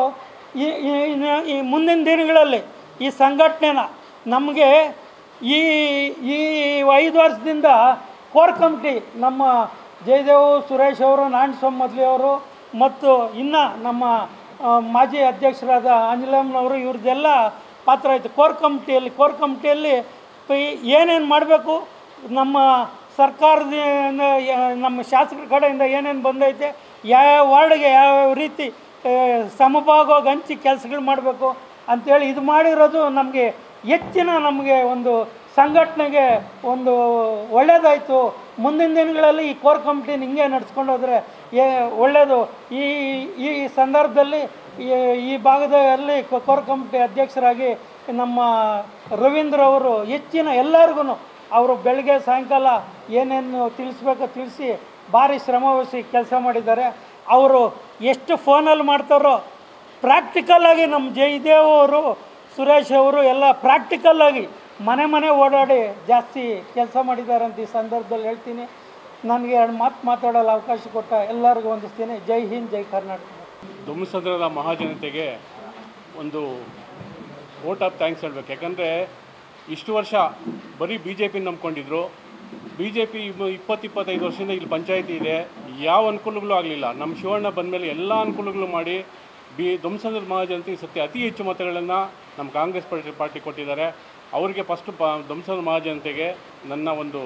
S4: ಈ ಮುಂದಿನ ದಿನಗಳಲ್ಲಿ ಈ ಸಂಘಟನೆನ ನಮಗೆ ಈ 5 ವರ್ಷದಿಂದ ಕೋರ್ ಕಮಿಟಿ ನಮ್ಮ ಜಯದೇವ್ ಸುರೇಶ್ ಅವರು, ನಾರಾಯಣಸ್ವಾಮಿ ಮೊದಲಿ ಅವರು, ಮತ್ತು ಇನ್ನು ನಮ್ಮ ಮಾಜಿ ಅಧ್ಯಕ್ಷರಾದ ಆಂಜಲಮ್ಮನವರು ಇವ್ರದ್ದೆಲ್ಲ ಪಾತ್ರ ಆಯಿತು. ಕೋರ್ ಕಮಿಟಿಯಲ್ಲಿ ಏನೇನು ಮಾಡಬೇಕು, ನಮ್ಮ ಸರ್ಕಾರದ ನಮ್ಮ ಶಾಸಕರ ಕಡೆಯಿಂದ ಏನೇನು ಬಂದೈತೆ, ಯಾವ್ಯಾವ ವಾರ್ಡ್ಗೆ ಯಾವ್ಯಾವ ರೀತಿ ಸಮಭಾಗವಾಗಿ ಹಂಚಿ ಕೆಲಸಗಳು ಮಾಡಬೇಕು ಅಂಥೇಳಿ ಇದು ಮಾಡಿರೋದು ನಮಗೆ ಹೆಚ್ಚಿನ ನಮಗೆ ಒಂದು ಸಂಘಟನೆಗೆ ಒಂದು ಒಳ್ಳೆಯದಾಯಿತು. ಮುಂದಿನ ದಿನಗಳಲ್ಲಿ ಈ ಕೋರ್ ಕಮಿಟಿನ ಹಿಂಗೆ ನಡ್ಸ್ಕೊಂಡು ಹೋದರೆ ಒಳ್ಳೆಯದು. ಈ ಸಂದರ್ಭದಲ್ಲಿ ಈ ಭಾಗದಲ್ಲಿ ಕೋರ್ ಕಮಿಟಿ ಅಧ್ಯಕ್ಷರಾಗಿ ನಮ್ಮ ರವೀಂದ್ರ ಅವರು ಹೆಚ್ಚಿನ ಎಲ್ಲರಿಗೂ ಅವರು ಬೆಳಗ್ಗೆ ಸಾಯಂಕಾಲ ಏನೇನು ತಿಳಿಸ್ಬೇಕೋ ತಿಳಿಸಿ ಭಾರಿ ಶ್ರಮವಹಿಸಿ ಕೆಲಸ ಮಾಡಿದ್ದಾರೆ. ಅವರು ಎಷ್ಟು ಫೋನಲ್ಲಿ ಮಾಡ್ತಾರೋ ಪ್ರಾಕ್ಟಿಕಲ್ಲಾಗಿ ನಮ್ಮ ಜಯದೇವ್ ಅವರು, ಸುರೇಶ್ ಅವರು ಎಲ್ಲ ಪ್ರಾಕ್ಟಿಕಲ್ಲಾಗಿ ಮನೆ ಓಡಾಡಿ ಜಾಸ್ತಿ ಕೆಲಸ ಮಾಡಿದ್ದಾರೆ ಅಂತ ಈ ಸಂದರ್ಭದಲ್ಲಿ ಹೇಳ್ತೀನಿ. ನನಗೆ 2 ಮಾತು ಮಾತಾಡಲು ಅವಕಾಶ ಕೊಟ್ಟ ಎಲ್ಲರಿಗೂ ವಂದಿಸ್ತೀನಿ. ಜೈ ಹಿಂದ್, ಜೈ ಕರ್ನಾಟಕ.
S3: ದುಮ್ಮಸಂದ್ರದ ಮಹಾಜನತೆಗೆ ಒಂದು ವೋಟ್ ಆಫ್ ಥ್ಯಾಂಕ್ಸ್ ಹೇಳಬೇಕು. ಯಾಕಂದರೆ ಇಷ್ಟು ವರ್ಷ ಬರೀ ಬಿ ಜೆ ಪಿ ನಂಬ್ಕೊಂಡಿದ್ರು. ಬಿ ಜೆ ಪಿ 20-25 ವರ್ಷದಿಂದ ಇಲ್ಲಿ ಪಂಚಾಯಿತಿ ಇದೆ, ಯಾವ ಅನುಕೂಲಗಳು ಆಗಲಿಲ್ಲ. ನಮ್ಮ ಶಿವಣ್ಣ ಬಂದಮೇಲೆ ಎಲ್ಲ ಅನುಕೂಲಗಳು ಮಾಡಿ ದುಮ್ಮಸಂದ್ರದ ಮಹಾಜನತೆ ಸತ್ಯ ಅತಿ ಹೆಚ್ಚು ಮತಗಳನ್ನು ನಮ್ಮ ಕಾಂಗ್ರೆಸ್ ಪಾರ್ಟಿ ಕೊಟ್ಟಿದ್ದಾರೆ. ಅವರಿಗೆ ಫಸ್ಟು ದುಮ್ಮಸಂದ್ರ ಮಹಾಜನತೆಗೆ ನನ್ನ ಒಂದು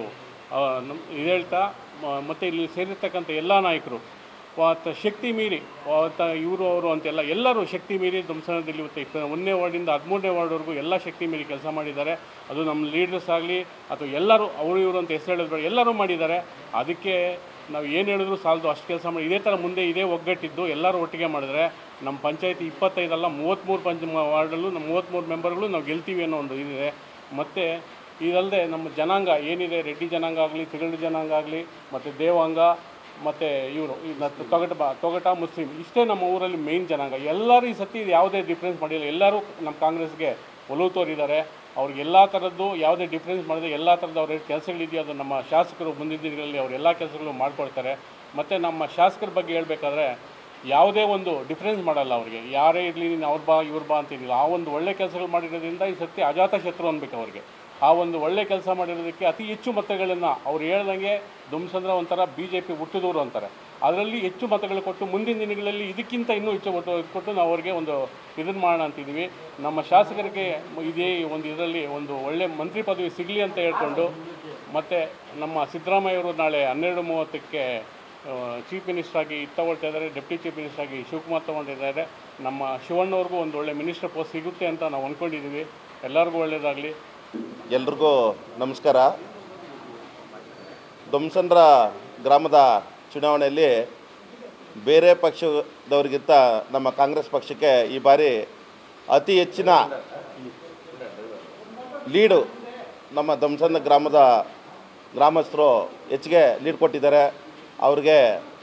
S3: ಇದು ಹೇಳ್ತಾ, ಮತ್ತು ಇಲ್ಲಿ ಸೇರಿರ್ತಕ್ಕಂಥ ಎಲ್ಲ ನಾಯಕರು ಶಕ್ತಿ ಮೀರಿ ಇವರು ಅವರು ಅಂತೆಲ್ಲ ಎಲ್ಲರೂ ಶಕ್ತಿ ಮೀರಿ ದುಮ್ಮಸಂದ್ರದಲ್ಲಿ 1ನೇ ವಾರ್ಡಿಂದ 13ನೇ ವಾರ್ಡ್ವರೆಗೂ ಎಲ್ಲ ಶಕ್ತಿ ಮೀರಿ ಕೆಲಸ ಮಾಡಿದ್ದಾರೆ. ಅದು ನಮ್ಮ ಲೀಡರ್ಸ್ ಆಗಲಿ ಅಥವಾ ಎಲ್ಲರೂ ಅವರು ಇವರು ಅಂತ ಹೆಸರು ಹೇಳಿದ್ರು ಎಲ್ಲರೂ ಮಾಡಿದ್ದಾರೆ. ಅದಕ್ಕೆ ನಾವು ಏನು ಹೇಳಿದ್ರು ಸಾಲದು, ಅಷ್ಟು ಕೆಲಸ ಮಾಡಿ ಇದೇ ಥರ ಮುಂದೆ ಇದೇ ಒಗ್ಗಟ್ಟಿದ್ದು ಎಲ್ಲರೂ ಒಟ್ಟಿಗೆ ಮಾಡಿದ್ರೆ ನಮ್ಮ ಪಂಚಾಯತಿ 25 ಅಲ್ಲ 33 ವಾರ್ಡಲ್ಲೂ ನಮ್ಮ 33 ಮೆಂಬರ್ಗಳು ನಾವು ಗೆಲ್ತೀವಿ ಅನ್ನೋ ಒಂದು ಇದಿದೆ. ಮತ್ತು ಇದಲ್ಲದೆ ನಮ್ಮ ಜನಾಂಗ ಏನಿದೆ, ರೆಡ್ಡಿ ಜನಾಂಗ ಆಗಲಿ, ತಿಗಡಿ ಜನಾಂಗ ಆಗಲಿ, ಮತ್ತು ದೇವಾಂಗ, ಮತ್ತು ಇವರು ತೊಗಟ ಮುಸ್ಲಿಂ, ಇಷ್ಟೇ ನಮ್ಮ ಊರಲ್ಲಿ ಮೇಯ್ನ್ ಜನಾಂಗ. ಎಲ್ಲರೂ ಈ ಸತಿ ಯಾವುದೇ ಡಿಫ್ರೆನ್ಸ್ ಮಾಡಿಲ್ಲ. ಎಲ್ಲರೂ ನಮ್ಮ ಕಾಂಗ್ರೆಸ್ಗೆ ಒಲವು ತೋರಿದ್ದಾರೆ. ಅವ್ರಿಗೆ ಎಲ್ಲ ಥರದ್ದು ಯಾವುದೇ ಡಿಫ್ರೆನ್ಸ್ ಮಾಡಿದ್ರೆ ಎಲ್ಲ ಥರದ್ದು ಅವ್ರ ಕೆಲಸಗಳಿದೆಯೋ ಅದು ನಮ್ಮ ಶಾಸಕರು ಮುಂದಿನ ದಿನಗಳಲ್ಲಿ ಅವ್ರು ಎಲ್ಲ ಕೆಲಸಗಳು ಮಾಡಿಕೊಡ್ತಾರೆ. ಮತ್ತು ನಮ್ಮ ಶಾಸಕರ ಬಗ್ಗೆ ಹೇಳಬೇಕಾದ್ರೆ ಯಾವುದೇ ಒಂದು ಡಿಫ್ರೆನ್ಸ್ ಮಾಡಲ್ಲ. ಅವ್ರಿಗೆ ಯಾರೇ ಇರಲಿ, ನೀನು ಅವ್ರು ಬಾ ಇವ್ರು ಬಾ ಅಂತಿದ್ದಿಲ್ಲ. ಆ ಒಂದು ಒಳ್ಳೆ ಕೆಲಸಗಳು ಮಾಡಿರೋದ್ರಿಂದ ಈ ಸತಿ ಅಜಾತ ಶತ್ರು ಅನ್ಬೇಕು ಅವ್ರಿಗೆ. ಆ ಒಂದು ಒಳ್ಳೆ ಕೆಲಸ ಮಾಡಿರೋದಕ್ಕೆ ಅತಿ ಹೆಚ್ಚು ಮತಗಳನ್ನು ಅವ್ರು ಹೇಳ್ದಂಗೆ ದುಮ್ಮಸಂದ್ರ ಒಂಥರ BJP ಹುಟ್ಟಿದವರು ಅಂತಾರೆ. ಅದರಲ್ಲಿ ಹೆಚ್ಚು ಮತಗಳು ಕೊಟ್ಟು ಮುಂದಿನ ದಿನಗಳಲ್ಲಿ ಇದಕ್ಕಿಂತ ಇನ್ನೂ ಹೆಚ್ಚು ಕೊಟ್ಟು ನಾವು ಅವ್ರಿಗೆ ಒಂದು ಇದನ್ನು ಮಾಡೋಣ ಅಂತಿದ್ದೀವಿ. ನಮ್ಮ ಶಾಸಕರಿಗೆ ಇದೇ ಒಂದು ಇದರಲ್ಲಿ ಒಂದು ಒಳ್ಳೆ ಮಂತ್ರಿ ಪದವಿ ಸಿಗಲಿ ಅಂತ ಹೇಳ್ಕೊಂಡು, ಮತ್ತು ನಮ್ಮ ಸಿದ್ದರಾಮಯ್ಯವರು ನಾಳೆ 12:30ಕ್ಕೆ ಚೀಫ್ ಮಿನಿಸ್ಟರ್ ಆಗಿ ತಗೊಳ್ತಾ ಇದ್ದಾರೆ. ಡೆಪ್ಟಿ ಚೀಫ್ ಮಿನಿಸ್ಟರ್ ಆಗಿ ಶಿವಕುಮಾರ್ ತೊಗೊಂಡಿದ್ದಾರೆ. ನಮ್ಮ ಶಿವಣ್ಣವ್ರಿಗೂ ಒಂದು ಒಳ್ಳೆ ಮಿನಿಸ್ಟರ್ ಪೋಸ್ಟ್ ಸಿಗುತ್ತೆ ಅಂತ ನಾವು ಅಂದ್ಕೊಂಡಿದ್ದೀವಿ. ಎಲ್ಲರಿಗೂ ಒಳ್ಳೆಯದಾಗಲಿ.
S5: ಎಲ್ರಿಗೂ ನಮಸ್ಕಾರ. ದುಮ್ಮಸಂದ್ರ ಗ್ರಾಮದ ಚುನಾವಣೆಯಲ್ಲಿ ಬೇರೆ ಪಕ್ಷದವ್ರಿಗಿಂತ ನಮ್ಮ ಕಾಂಗ್ರೆಸ್ ಪಕ್ಷಕ್ಕೆ ಈ ಬಾರಿ ಅತಿ ಹೆಚ್ಚಿನ ಲೀಡು ನಮ್ಮ ದುಮ್ಮಸಂದ್ರ ಗ್ರಾಮದ ಗ್ರಾಮಸ್ಥರು ಹೆಚ್ಚಿಗೆ ಲೀಡ್ ಕೊಟ್ಟಿದ್ದಾರೆ. ಅವ್ರಿಗೆ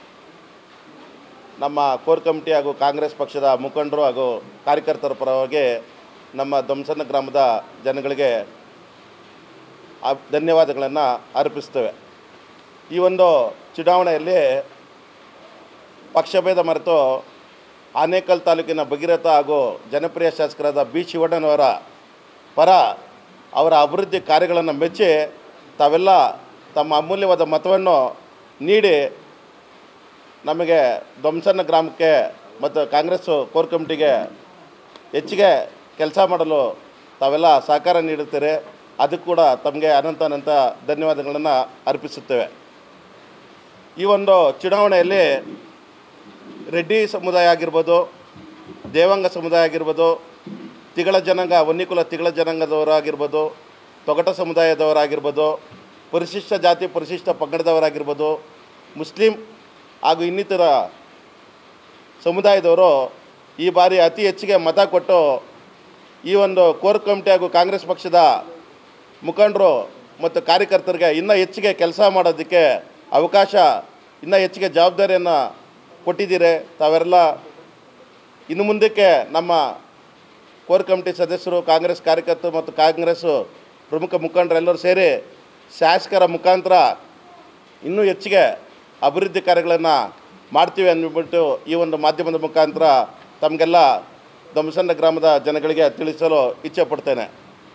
S5: ನಮ್ಮ ಕೋರ್ ಕಮಿಟಿ ಹಾಗೂ ಕಾಂಗ್ರೆಸ್ ಪಕ್ಷದ ಮುಖಂಡರು ಹಾಗೂ ಕಾರ್ಯಕರ್ತರ ಪರವಾಗಿ ನಮ್ಮ ದುಮ್ಮಸಂದ್ರ ಗ್ರಾಮದ ಜನಗಳಿಗೆ ಧನ್ಯವಾದಗಳನ್ನು ಅರ್ಪಿಸ್ತೇವೆ. ಈ ಒಂದು ಚುನಾವಣೆಯಲ್ಲಿ ಪಕ್ಷಭೇದ ಮರೆತು ಆನೇಕಲ್ ತಾಲೂಕಿನ ಭಗೀರಥ ಹಾಗೂ ಜನಪ್ರಿಯ ಶಾಸಕರಾದ ಬಿ ಶಿವಣ್ಣನವರ ಪರ ಅವರ ಅಭಿವೃದ್ಧಿ ಕಾರ್ಯಗಳನ್ನು ಮೆಚ್ಚಿ ತಾವೆಲ್ಲ ತಮ್ಮ ಅಮೂಲ್ಯವಾದ ಮತವನ್ನು ನೀಡಿ ನಮಗೆ ದುಮ್ಮಸಂದ್ರ ಗ್ರಾಮಕ್ಕೆ ಮತ್ತು ಕಾಂಗ್ರೆಸ್ ಕೋರ್ ಕಮಿಟಿಗೆ ಹೆಚ್ಚಿಗೆ ಕೆಲಸ ಮಾಡಲು ತಾವೆಲ್ಲ ಸಹಕಾರ ನೀಡುತ್ತೀರಿ. ಅದಕ್ಕೆ ಕೂಡ ತಮಗೆ ಅನಂತ ಧನ್ಯವಾದಗಳನ್ನು ಅರ್ಪಿಸುತ್ತೇವೆ. ಈ ಒಂದು ಚುನಾವಣೆಯಲ್ಲಿ ರೆಡ್ಡಿ ಸಮುದಾಯ ಆಗಿರ್ಬೋದು, ದೇವಾಂಗ ಸಮುದಾಯ ಆಗಿರ್ಬೋದು, ತಿಗಳ ಜನಾಂಗ ವನ್ಯಕುಲ ತಿಗಳ ಜನಾಂಗದವರಾಗಿರ್ಬೋದು, ತೊಗಟ ಸಮುದಾಯದವರಾಗಿರ್ಬೋದು, ಪರಿಶಿಷ್ಟ ಜಾತಿ ಪರಿಶಿಷ್ಟ ಪಂಗಡದವರಾಗಿರ್ಬೋದು, ಮುಸ್ಲಿಂ ಹಾಗೂ ಇನ್ನಿತರ ಸಮುದಾಯದವರು ಈ ಬಾರಿ ಅತಿ ಹೆಚ್ಚಿಗೆ ಮತ ಕೊಟ್ಟು ಈ ಒಂದು ಕೋರ್ ಕಮಿಟಿ ಹಾಗೂ ಕಾಂಗ್ರೆಸ್ ಪಕ್ಷದ ಮುಖಂಡರು ಮತ್ತು ಕಾರ್ಯಕರ್ತರಿಗೆ ಇನ್ನೂ ಹೆಚ್ಚಿಗೆ ಕೆಲಸ ಮಾಡೋದಕ್ಕೆ ಅವಕಾಶ, ಇನ್ನೂ ಹೆಚ್ಚಿಗೆ ಜವಾಬ್ದಾರಿಯನ್ನು ಕೊಟ್ಟಿದ್ದೀರಿ. ತಾವೆಲ್ಲ ಇನ್ನು ಮುಂದಕ್ಕೆ ನಮ್ಮ ಕೋರ್ ಕಮಿಟಿ ಸದಸ್ಯರು, ಕಾಂಗ್ರೆಸ್ ಕಾರ್ಯಕರ್ತರು ಮತ್ತು ಕಾಂಗ್ರೆಸ್ ಪ್ರಮುಖ ಮುಖಂಡರೆಲ್ಲರೂ ಸೇರಿ ಶಾಸಕರ ಮುಖಾಂತರ ಇನ್ನೂ ಹೆಚ್ಚಿಗೆ ಅಭಿವೃದ್ಧಿ ಕಾರ್ಯಗಳನ್ನು ಮಾಡ್ತೀವಿ ಅಂದ್ಬಿಟ್ಟು ಈ ಒಂದು ಮಾಧ್ಯಮದ ಮುಖಾಂತರ ತಮಗೆಲ್ಲ ದುಮ್ಮಸಂದ್ರ ಗ್ರಾಮದ ಜನಗಳಿಗೆ ತಿಳಿಸಲು ಇಚ್ಛೆಪಡ್ತೇನೆ.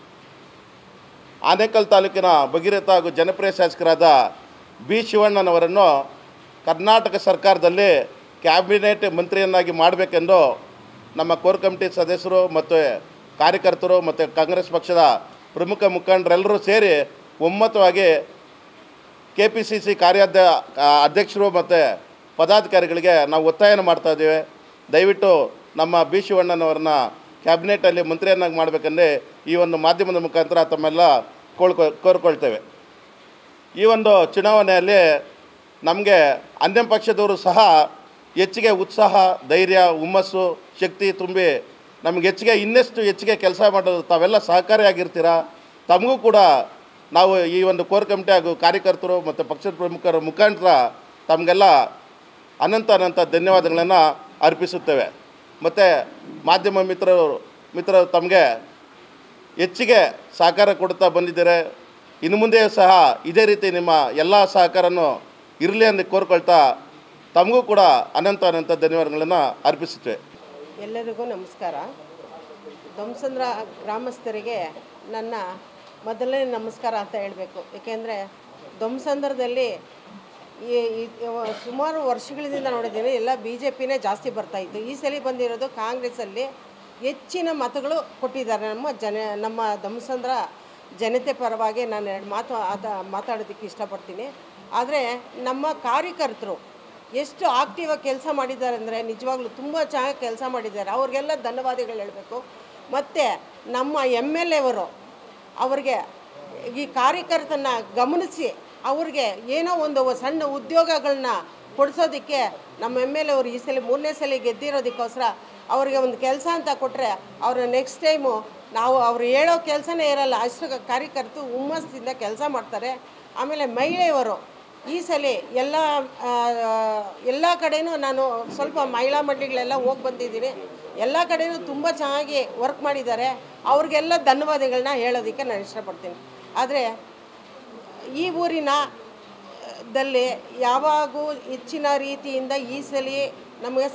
S5: ಆನೇಕಲ್ ತಾಲೂಕಿನ ಭಗೀರಥ ಹಾಗೂ ಜನಪ್ರಿಯ ಶಾಸಕರಾದ ಬಿ ಶಿವಣ್ಣನವರನ್ನು ಕರ್ನಾಟಕ ಸರ್ಕಾರದಲ್ಲಿ ಕ್ಯಾಬಿನೆಟ್ ಮಂತ್ರಿಯನ್ನಾಗಿ ಮಾಡಬೇಕೆಂದು ನಮ್ಮ ಕೋರ್ ಕಮಿಟಿ ಸದಸ್ಯರು ಮತ್ತು ಕಾರ್ಯಕರ್ತರು ಮತ್ತು ಕಾಂಗ್ರೆಸ್ ಪಕ್ಷದ ಪ್ರಮುಖ ಮುಖಂಡರೆಲ್ಲರೂ ಸೇರಿ ಒಮ್ಮತವಾಗಿ KPCC ಅಧ್ಯಕ್ಷರು ಮತ್ತು ಪದಾಧಿಕಾರಿಗಳಿಗೆ ನಾವು ಒತ್ತಾಯನ ಮಾಡ್ತಾಯಿದ್ದೀವಿ. ದಯವಿಟ್ಟು ನಮ್ಮ ಬಿ ಶಿವಣ್ಣನವ್ರನ್ನ ಕ್ಯಾಬಿನೆಟಲ್ಲಿ ಮಂತ್ರಿಯನ್ನಾಗಿ ಮಾಡಬೇಕಂದ್ರೆ ಈ ಒಂದು ಮಾಧ್ಯಮದ ಮುಖಾಂತರ ತಮ್ಮೆಲ್ಲ ಕೋರ್ಕೊಳ್ತೇವೆ. ಈ ಒಂದು ಚುನಾವಣೆಯಲ್ಲಿ ನಮಗೆ ಅನ್ಯ ಪಕ್ಷದವರು ಸಹ ಹೆಚ್ಚಿಗೆ ಉತ್ಸಾಹ, ಧೈರ್ಯ, ಹುಮ್ಮಸ್ಸು, ಶಕ್ತಿ ತುಂಬಿ ನಮಗೆ ಹೆಚ್ಚಿಗೆ ಇನ್ನಷ್ಟು ಹೆಚ್ಚಿಗೆ ಕೆಲಸ ಮಾಡೋದು ತಾವೆಲ್ಲ ಸಹಕಾರಿಯಾಗಿರ್ತೀರ. ತಮಗೂ ಕೂಡ ನಾವು ಈ ಒಂದು ಕೋರ್ ಕಮಿಟಿ ಹಾಗೂ ಕಾರ್ಯಕರ್ತರು ಮತ್ತು ಪಕ್ಷದ ಪ್ರಮುಖರ ಮುಖಾಂತರ ತಮಗೆಲ್ಲ ಅನಂತ ಧನ್ಯವಾದಗಳನ್ನು ಅರ್ಪಿಸುತ್ತೇವೆ. ಮತ್ತು ಮಾಧ್ಯಮ ಮಿತ್ರರು ತಮಗೆ ಹೆಚ್ಚಿಗೆ ಸಹಕಾರ ಕೊಡ್ತಾ ಬಂದಿದ್ದಾರೆ. ಇನ್ನು ಮುಂದೆಯೂ ಸಹ ಇದೇ ರೀತಿ ನಿಮ್ಮ ಎಲ್ಲ ಸಹಕಾರನೂ ಇರಲಿ ಎಂದು ಕೋರ್ಕೊಳ್ತಾ ತಮಗೂ ಕೂಡ ಅನಂತ ಧನ್ಯವಾದಗಳನ್ನು ಅರ್ಪಿಸುತ್ತೇವೆ.
S6: ಎಲ್ಲರಿಗೂ ನಮಸ್ಕಾರ. ಧ್ವಂಸಂದ್ರ ಗ್ರಾಮಸ್ಥರಿಗೆ ನನ್ನ ಮೊದಲನೇ ನಮಸ್ಕಾರ ಅಂತ ಹೇಳಬೇಕು. ಏಕೆಂದರೆ ಧ್ವಂಸಂದ್ರದಲ್ಲಿ ಸುಮಾರು ವರ್ಷಗಳಿಂದ ನೋಡಿದ್ದೀನಿ, ಎಲ್ಲ BJPನೇ ಜಾಸ್ತಿ ಬರ್ತಾಯಿತ್ತು. ಈ ಸಲ ಬಂದಿರೋದು ಕಾಂಗ್ರೆಸ್ಸಲ್ಲಿ ಹೆಚ್ಚಿನ ಮತಗಳು ಕೊಟ್ಟಿದ್ದಾರೆ. ನಮ್ಮ ಧ್ವಂಸಂದ್ರ ಜನತೆ ಪರವಾಗಿ ನಾನು 2 ಮಾತು ಮಾತಾಡೋದಕ್ಕೆ ಇಷ್ಟಪಡ್ತೀನಿ. ಆದರೆ ನಮ್ಮ ಕಾರ್ಯಕರ್ತರು ಎಷ್ಟು ಆಕ್ಟಿವ್ ಆಗಿ ಕೆಲಸ ಮಾಡಿದ್ದಾರೆ ಅಂದರೆ ನಿಜವಾಗ್ಲೂ ತುಂಬ ಚೆನ್ನಾಗಿ ಕೆಲಸ ಮಾಡಿದ್ದಾರೆ. ಅವ್ರಿಗೆಲ್ಲ ಧನ್ಯವಾದಗಳು ಹೇಳಬೇಕು. ಮತ್ತು ನಮ್ಮ MLA ಅವರು ಅವ್ರಿಗೆ ಈ ಕಾರ್ಯಕರ್ತನ ಗಮನಿಸಿ ಅವ್ರಿಗೆ ಏನೋ ಒಂದು ಸಣ್ಣ ಉದ್ಯೋಗಗಳನ್ನ ಕೊಡಿಸೋದಕ್ಕೆ ನಮ್ಮ MLA ಅವರು ಈ ಸಲ 3ನೇ ಸಲ ಗೆದ್ದಿರೋದಕ್ಕೋಸ್ಕರ ಅವ್ರಿಗೆ ಒಂದು ಕೆಲಸ ಅಂತ ಕೊಟ್ಟರೆ ಅವರು ನೆಕ್ಸ್ಟ್ ಟೈಮು ನಾವು ಅವ್ರು ಹೇಳೋ ಕೆಲಸನೇ ಇರಲ್ಲ, ಅಷ್ಟು ಕಾರ್ಯಕರ್ತರು ಹುಮ್ಮಸ್ಸಿಂದ ಕೆಲಸ ಮಾಡ್ತಾರೆ. ಆಮೇಲೆ ಮಹಿಳೆಯವರು ಈ ಸಲ ಎಲ್ಲ ಕಡೆಯೂ ನಾನು ಸ್ವಲ್ಪ ಮಹಿಳಾ ಮಂಡಳಿಗಳೆಲ್ಲ ಹೋಗಿ ಬಂದಿದ್ದೀನಿ. ಎಲ್ಲ ಕಡೆಯೂ ತುಂಬ ಚೆನ್ನಾಗಿ ವರ್ಕ್ ಮಾಡಿದ್ದಾರೆ. ಅವ್ರಿಗೆಲ್ಲ ಧನ್ಯವಾದಗಳನ್ನ ಹೇಳೋದಕ್ಕೆ ನಾನು ಇಷ್ಟಪಡ್ತೀನಿ. ಆದರೆ ಈ ಊರಿನಲ್ಲಿ ಯಾವಾಗೂ ಹೆಚ್ಚಿನ ರೀತಿಯಿಂದ ಈ ಸಲ ನಮಗೆ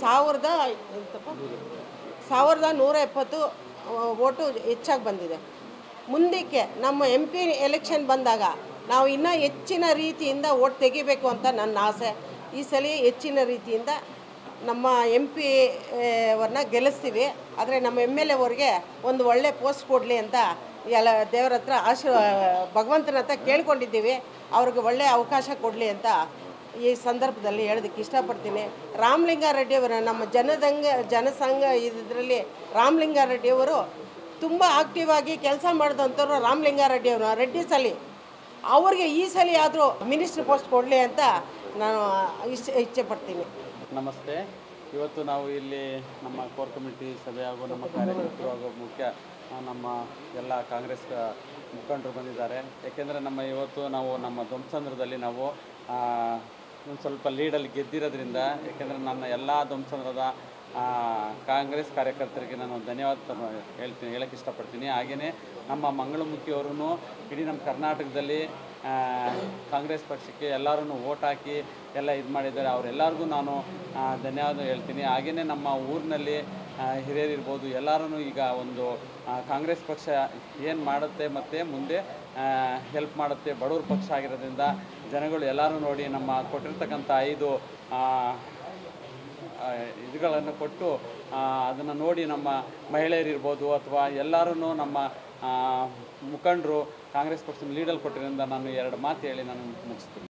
S6: 1170 ಓಟು ಹೆಚ್ಚಾಗಿ ಬಂದಿದೆ. ಮುಂದಕ್ಕೆ ನಮ್ಮ MP ಎಲೆಕ್ಷನ್ ಬಂದಾಗ ನಾವು ಇನ್ನೂ ಹೆಚ್ಚಿನ ರೀತಿಯಿಂದ ಓಟ್ ತೆಗಿಬೇಕು ಅಂತ ನನ್ನ ಆಸೆ. ಈ ಸಲ ಹೆಚ್ಚಿನ ರೀತಿಯಿಂದ ನಮ್ಮ MP ಅವ್ರನ್ನ ಗೆಲ್ಲಿಸ್ತೀವಿ. ಆದರೆ ನಮ್ಮ MLA ಅವ್ರಿಗೆ ಒಂದು ಒಳ್ಳೆ ಪೋಸ್ಟ್ ಕೊಡಲಿ ಅಂತ ಎಲ್ಲ ದೇವರ ಹತ್ರ ಭಗವಂತನ ಹತ್ರ ಕೇಳ್ಕೊಂಡಿದ್ದೀವಿ. ಅವ್ರಿಗೆ ಒಳ್ಳೆಯ ಅವಕಾಶ ಕೊಡಲಿ ಅಂತ ಈ ಸಂದರ್ಭದಲ್ಲಿ ಹೇಳೋದಕ್ಕೆ ಇಷ್ಟಪಡ್ತೀನಿ. ರಾಮಲಿಂಗಾರೆಡ್ಡಿಯವರು ನಮ್ಮ ಜನಸಂಘ ಇದರಲ್ಲಿ ರಾಮಲಿಂಗಾರೆಡ್ಡಿಯವರು ತುಂಬ ಆಕ್ಟಿವ್ ಆಗಿ ಕೆಲಸ ಮಾಡಿದಂಥವ್ರು. ರಾಮಲಿಂಗಾರೆಡ್ಡಿಯವರು ರೆಡ್ಡಿ ಸಲಿ ಅವ್ರಿಗೆ ಈ ಸಲ ಆದರೂ ಮಿನಿಸ್ಟ್ರ್ ಪೋಸ್ಟ್ ಕೊಡಲಿ ಅಂತ ನಾನು ಇಚ್ಛೆ ಪಡ್ತೀನಿ.
S7: ನಮಸ್ತೆ. ಇವತ್ತು ನಾವು ಇಲ್ಲಿ ನಮ್ಮ ಕೋರ್ ಕಮಿಟಿ ಸಭೆ ಹಾಗೂ ನಮ್ಮ ಕಾರ್ಯಕರ್ತರು ಹಾಗೂ ನಮ್ಮ ಎಲ್ಲ ಕಾಂಗ್ರೆಸ್ ಮುಖಂಡರು ಬಂದಿದ್ದಾರೆ. ಏಕೆಂದರೆ ಇವತ್ತು ನಾವು ನಮ್ಮ ಧ್ವಂಸಂದ್ರದಲ್ಲಿ ನಾವು ಒಂದು ಸ್ವಲ್ಪ ಲೀಡಲ್ಲಿ ಗೆದ್ದಿರೋದ್ರಿಂದ, ಏಕೆಂದರೆ ನನ್ನ ಎಲ್ಲ ಧ್ವಂಸಂದ್ರದ ಕಾಂಗ್ರೆಸ್ ಕಾರ್ಯಕರ್ತರಿಗೆ ನಾನು ಧನ್ಯವಾದ ಹೇಳಕ್ಕೆ ಇಷ್ಟಪಡ್ತೀನಿ. ಹಾಗೆಯೇ ನಮ್ಮ ಮಂಗಳಮುಖಿಯವರು ಇಡೀ ನಮ್ಮ ಕರ್ನಾಟಕದಲ್ಲಿ ಕಾಂಗ್ರೆಸ್ ಪಕ್ಷಕ್ಕೆ ಎಲ್ಲರೂ ಓಟ್ ಹಾಕಿ ಎಲ್ಲ ಇದು ಮಾಡಿದ್ದಾರೆ. ಅವರೆಲ್ಲರಿಗೂ ನಾನು ಧನ್ಯವಾದ ಹೇಳ್ತೀನಿ. ಹಾಗೆಯೇ ನಮ್ಮ ಊರಿನಲ್ಲಿ ಹಿರಿಯರಿರ್ಬೋದು ಎಲ್ಲರೂ ಈಗ ಒಂದು ಕಾಂಗ್ರೆಸ್ ಪಕ್ಷ ಏನು ಮಾಡುತ್ತೆ ಮತ್ತು ಮುಂದೆ ಹೆಲ್ಪ್ ಮಾಡುತ್ತೆ, ಬಡವ್ರ ಪಕ್ಷ ಆಗಿರೋದ್ರಿಂದ ಜನಗಳು ಎಲ್ಲರೂ ನೋಡಿ ನಮ್ಮ ಕೊಟ್ಟಿರ್ತಕ್ಕಂಥ 5 ಇದುಗಳನ್ನು ಕೊಟ್ಟು ಅದನ್ನು ನೋಡಿ ನಮ್ಮ ಮಹಿಳೆಯರಿರ್ಬೋದು ಅಥವಾ ಎಲ್ಲರೂ ನಮ್ಮ ಮುಖಂಡರು ಕಾಂಗ್ರೆಸ್ ಪಕ್ಷದ ಲೀಡಲ್ಲಿ ಕೊಟ್ಟಿರೋದ್ರಿಂದ ನಾನು 2 ಮಾತು ಹೇಳಿ ನಾನು ಮುಗಿಸ್ತೀನಿ.